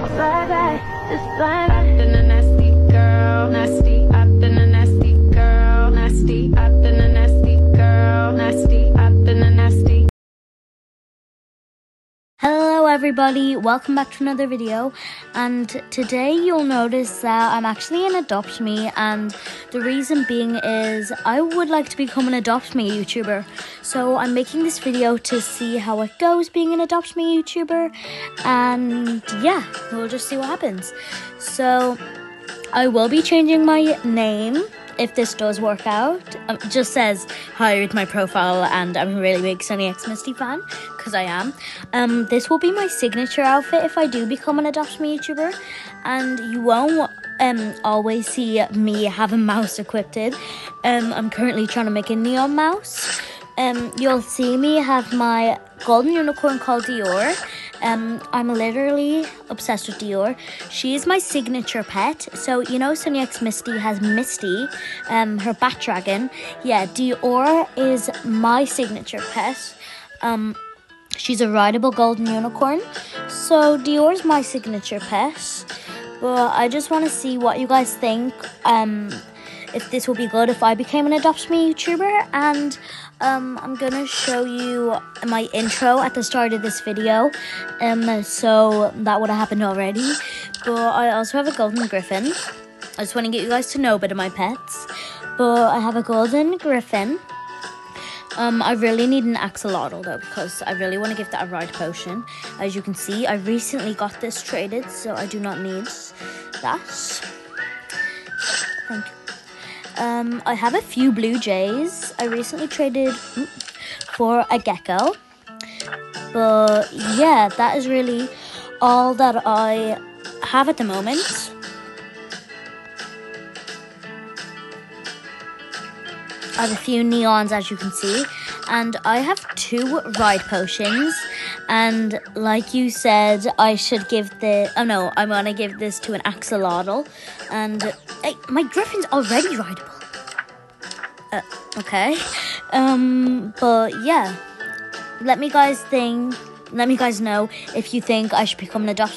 fly back, just fly back. I've been a nasty girl, nasty. I've been a nasty girl, nasty. I've been a nasty girl, nasty. I've been a nasty. Hello everybody, welcome back to another video, and today you'll notice that I'm actually an Adopt Me, and the reason being is I would like to become an Adopt Me YouTuber. So I'm making this video to see how it goes being an Adopt Me YouTuber, and yeah, we'll just see what happens. So I will be changing my name if this does work out. It just says hi with my profile, and I'm a really big Sunny X Misty fan, because I am. This will be my signature outfit if I do become an Adopt Me YouTuber, and you won't always see me have a mouse equipped. I'm currently trying to make a neon mouse. You'll see me have my golden unicorn called Dior. I'm literally obsessed with Dior. She is my signature pet. So, you know, Sunny X Misty has Misty, her bat dragon. Yeah, Dior is my signature pet. She's a rideable golden unicorn. So, Dior's my signature pet. But I just want to see what you guys think. If this will be good if I became an Adopt Me YouTuber, and I'm gonna show you my intro at the start of this video, so that would have happened already. But I also have a golden griffin. I just want to get you guys to know a bit of my pets. But I have a golden griffin. I really need an axolotl though, because I really want to give that a ride potion. As you can see, I recently got this traded, so I do not need that. Thank you. I have a few blue jays. I recently traded for a gecko. But yeah, that is really all that I have at the moment. I have a few neons, as you can see. And I have 2 ride potions. And like you said, I should give the... Oh no, I want to give this to an axolotl. And hey, my griffin's already rideable. Okay. But yeah. Let me guys know if you think I should become an Adopt